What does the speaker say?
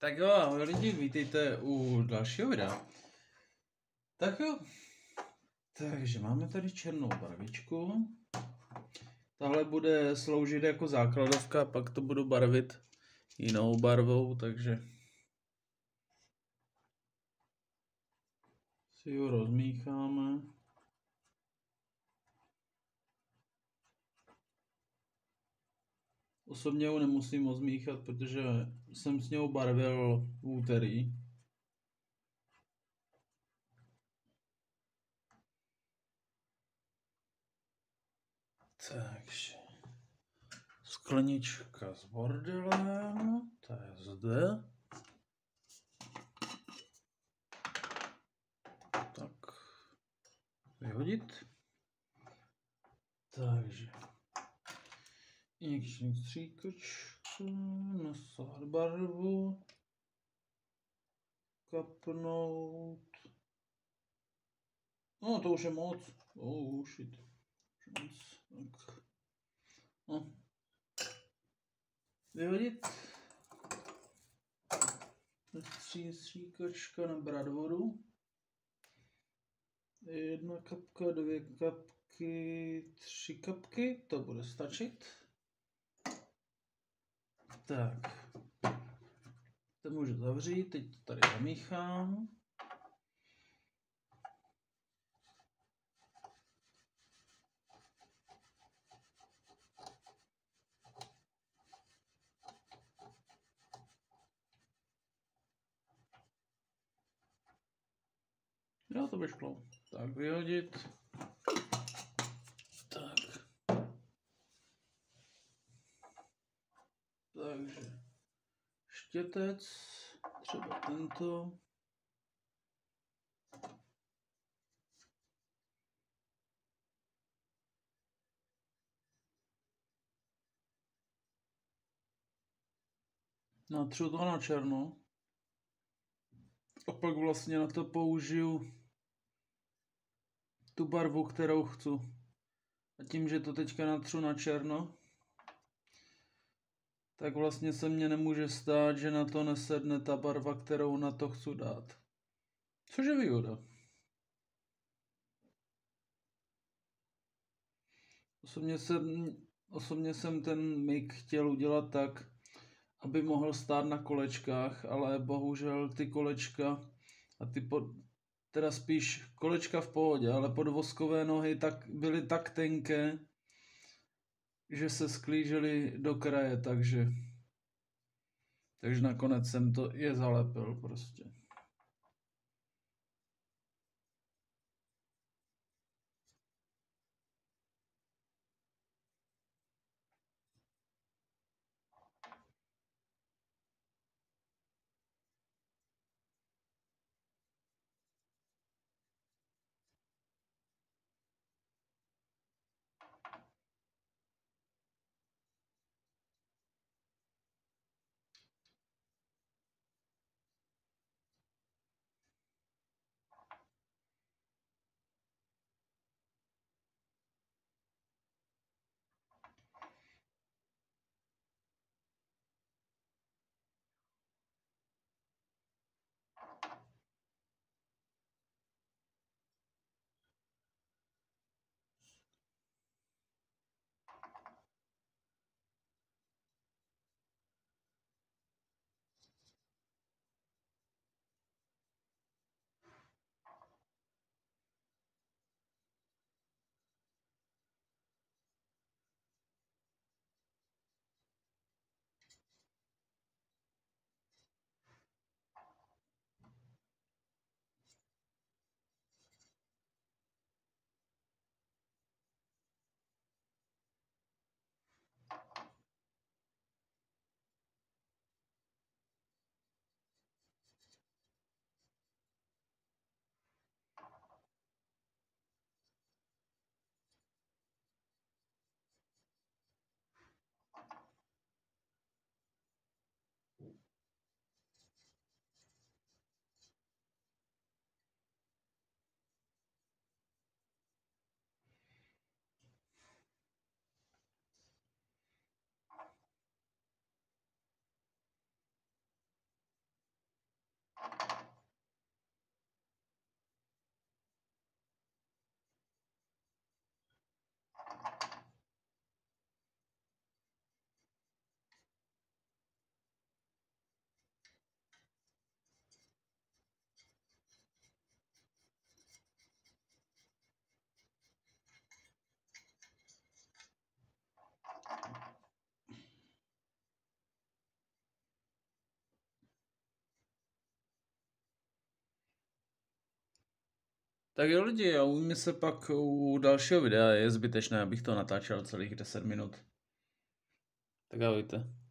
Tak jo, ahoj lidi, vítejte u dalšího videa. Tak jo, takže máme tady černou barvičku. Tahle bude sloužit jako základovka, pak to budu barvit jinou barvou, takže si ji rozmícháme. Osobně ho nemusím rozmíchat, protože jsem s něho barvil v úterý. Takže sklenička s bordelem, ta je zde. Tak, vyhodit. Takže injekční stříkačku, nasát barvu, kapnout. No to už je moc. Oh shit. Moc. Tak. No. Vyhodit. Stříkačka, nabrat vodu. 1 kapka, 2 kapky, 3 kapky, to bude stačit. Tak. To můžu zavřít, teď to tady zamíchám. Jo, to by šlo. Tak vyhodit. Tak. Takže štětec, třeba tento. Natřu to na černo. A pak vlastně na to použiju tu barvu, kterou chci. A tím, že to teďka natřu na černo, tak vlastně se mně nemůže stát, že na to nesedne ta barva, kterou na to chci dát. Což je výhoda. Osobně jsem ten make chtěl udělat tak, aby mohl stát na kolečkách, ale bohužel ty kolečka a teda spíš kolečka v pohodě, ale podvozkové nohy byly tak tenké, že se sklížely do kraje, takže nakonec jsem to je zalepil prostě. Tak jo lidi, a uvidíme se pak u dalšího videa, je zbytečné, abych to natáčel celých 10 minut. Tak ahojte.